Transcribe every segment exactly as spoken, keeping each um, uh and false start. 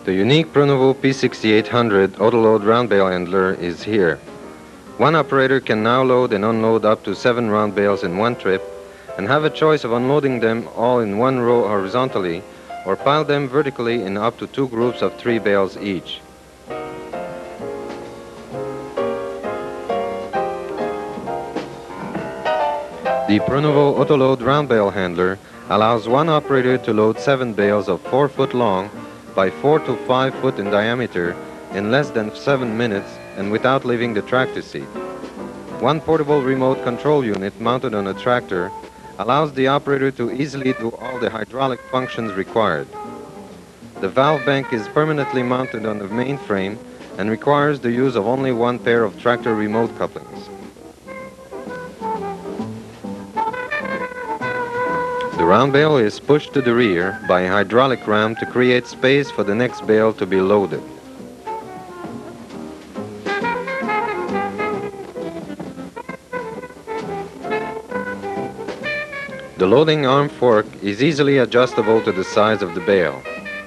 The unique Pronovost P sixty-eight hundred autoload round bale handler is here. One operator can now load and unload up to seven round bales in one trip and have a choice of unloading them all in one row horizontally or pile them vertically in up to two groups of three bales each. The Pronovost autoload round bale handler allows one operator to load seven bales of four foot long by four to five foot in diameter in less than seven minutes and without leaving the tractor seat. One portable remote control unit mounted on a tractor allows the operator to easily do all the hydraulic functions required. The valve bank is permanently mounted on the main frame and requires the use of only one pair of tractor remote couplings. The round bale is pushed to the rear by a hydraulic ram to create space for the next bale to be loaded. The loading arm fork is easily adjustable to the size of the bale.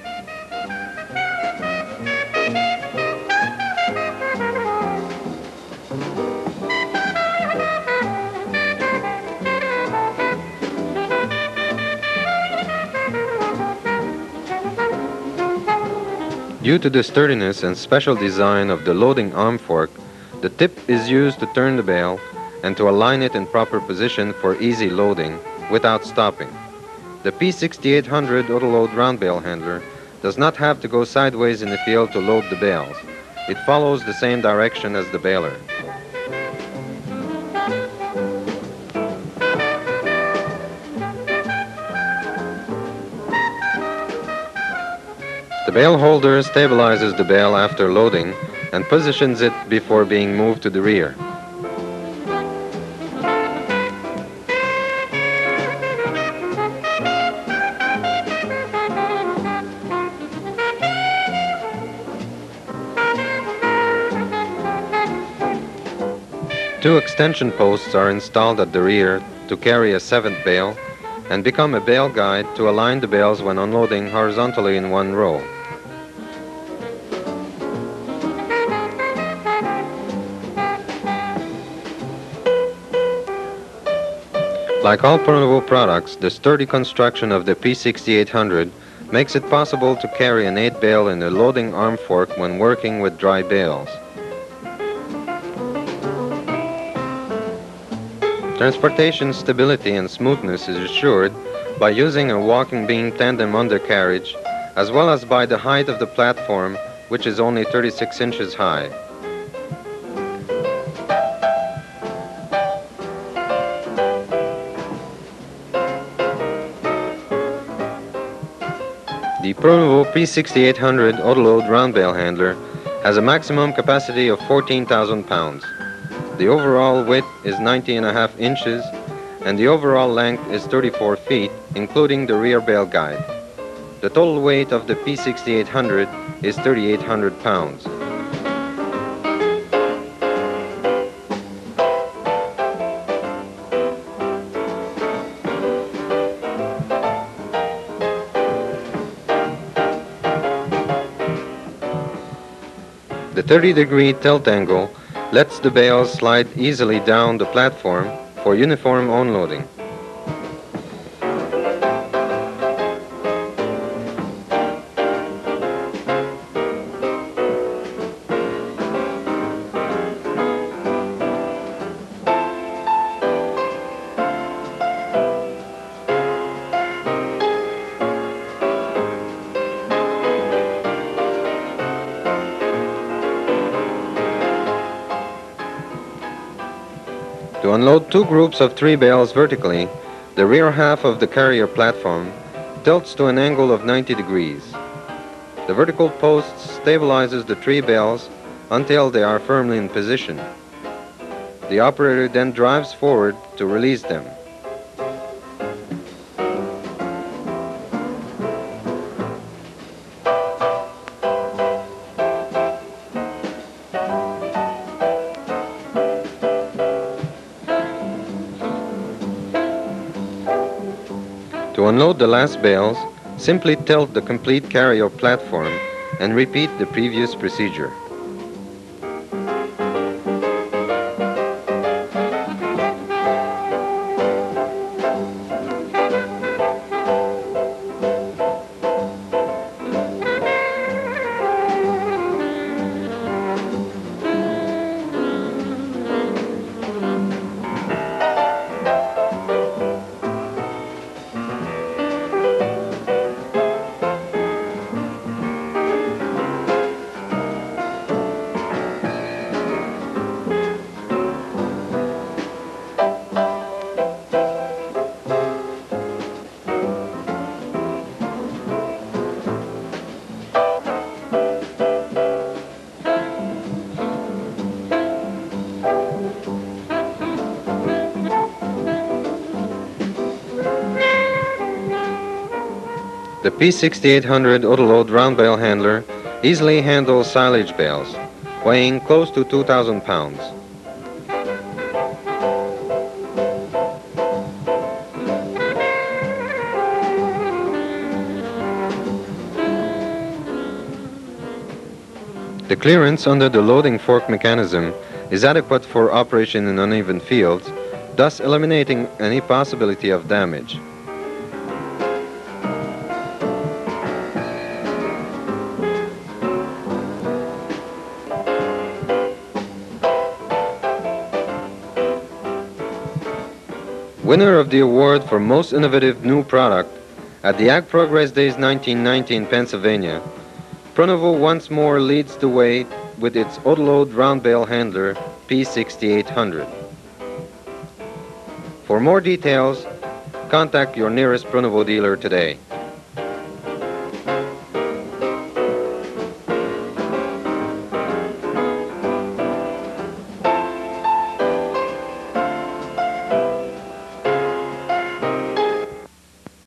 Due to the sturdiness and special design of the loading arm fork, the tip is used to turn the bale and to align it in proper position for easy loading without stopping. The P sixty-eight hundred autoload round bale handler does not have to go sideways in the field to load the bales. It follows the same direction as the baler. The bale holder stabilizes the bale after loading and positions it before being moved to the rear. Two extension posts are installed at the rear to carry a seventh bale and become a bale guide to align the bales when unloading horizontally in one row. Like all Pronovost products, the sturdy construction of the P sixty-eight hundred makes it possible to carry an eight bale in a loading arm fork when working with dry bales. Transportation stability and smoothness is assured by using a walking beam tandem undercarriage, as well as by the height of the platform, which is only thirty-six inches high. The Pronovost P sixty-eight hundred autoload round bale handler has a maximum capacity of fourteen thousand pounds. The overall width is ninety and a half inches and the overall length is thirty-four feet, including the rear bale guide. The total weight of the P sixty-eight hundred is thirty-eight hundred pounds. The thirty degree tilt angle lets the bales slide easily down the platform for uniform unloading. To unload two groups of three bales vertically, the rear half of the carrier platform tilts to an angle of ninety degrees. The vertical post stabilizes the three bales until they are firmly in position. The operator then drives forward to release them. To unload the last bales, simply tilt the complete carrier platform and repeat the previous procedure. The P sixty-eight hundred Autoload round bale handler easily handles silage bales, weighing close to two thousand pounds. The clearance under the loading fork mechanism is adequate for operation in uneven fields, thus eliminating any possibility of damage. Winner of the award for Most Innovative New Product at the Ag Progress Days nineteen ninety in Pennsylvania, Pronovost once more leads the way with its Autoload round bale handler P sixty-eight hundred. For more details, contact your nearest Pronovost dealer today.